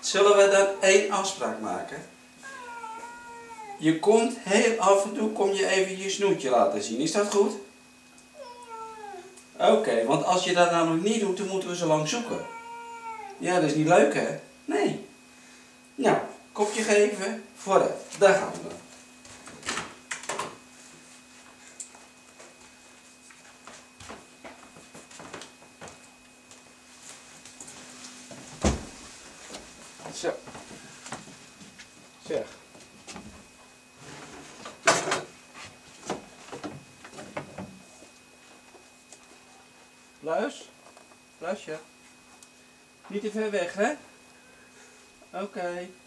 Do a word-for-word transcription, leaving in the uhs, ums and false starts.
Zullen we dan één afspraak maken? Je komt heel af en toe kom je even je snoetje laten zien. Is dat goed? Oké, okay, want als je dat nou nog niet doet, dan moeten we zo lang zoeken. Ja, dat is niet leuk, hè? Nee. Nou, kopje geven, vooruit. Daar gaan we dan. Zo. Zeg. Luis? Luisje? Niet te ver weg, hè? Oké. Okay.